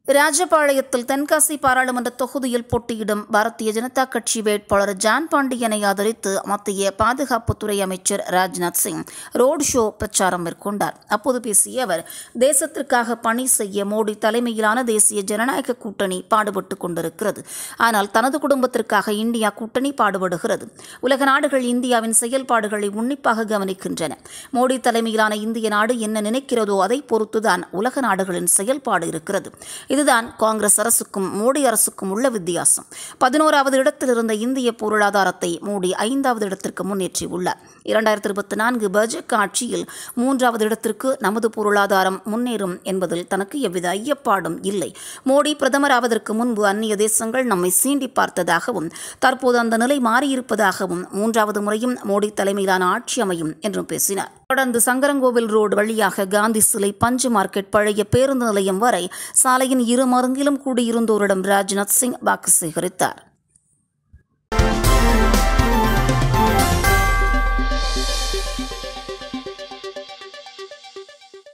ராஜபாளையத்தில் தென்காசி பாராளுமன்ற தொகுதியில் போட்டியிடும் பாரதிய ஜனதா கட்சி வேட்பாளர் ஜான் பாண்டியனை ஆதரித்து மத்திய பாதுகாப்புத்துறை அமைச்சர் ராஜ்நாத் சிங் ரோட் ஷோ பிரச்சாரம் மேற்கொண்டார். அப்போது பேசிய அவர், தேசத்திற்காக பணி செய்ய மோடி தலைமையிலான தேசிய ஜனநாயக கூட்டணி பாடுபட்டுக் கொண்டிருக்கிறது. ஆனால் தனது குடும்பத்திற்காக இந்தியா கூட்டணி பாடுபடுகிறது. உலக நாடுகள் இந்தியாவின் செயல்பாடுகளை உன்னிப்பாக கவனிக்கின்றன. மோடி தலைமையிலான இந்திய நாடு என்ன நினைக்கிறதோ அதை பொறுத்துதான் உலக நாடுகளின் செயல்பாடு இருக்கிறது. இதுதான் காங்கிரஸ் அரசுக்கும் மோடி அரசுக்கும் உள்ள வித்தியாசம். 11வது இடத்தில் இருந்த இந்திய பொருளாதாரத்தை மோடி 5வது இடத்திற்கு முன்னேற்றியுள்ளார். 2024 பாஜக ஆட்சியில் 3வது இடத்திற்கு நமது பொருளாதாரம் முன்னேறும் என்பதில் தனக்கு எவ்வித ஐயப்பாடும் இல்லை. மோடி பிரதமராவதற்கு முன்பு அந்நிய தேசங்கள் நம்மை சீண்டி பார்த்ததாகவும், தற்போது அந்த நிலை மாறியிருப்பதாகவும், 3வது முறையும் மோடி தலைமையிலான ஆட்சி அமையும் என்றும் பேசினார். தொடர்ந்து சங்கரங்கோவில் ரோடு வழியாக காந்தி சிலை, பஞ்சு மார்க்கெட், பழைய பேருந்து நிலையம் வரை சாலையின் இரு மருங்கிலும் கூடியிருந்தோரிடம் ராஜ்நாத் சிங் வாக்கு சேகரித்தார்.